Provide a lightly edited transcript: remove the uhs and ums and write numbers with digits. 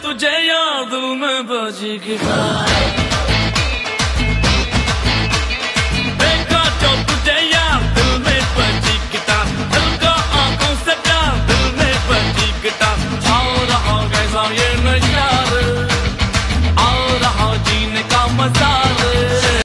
तुझे यार दिल में बजी गिटार, देखा जो तुझे यार दिल में बजी गिटार, दिल का आंखों से प्यार दिल में बजी गिटार, छाओ रहा कैसा ये नहीं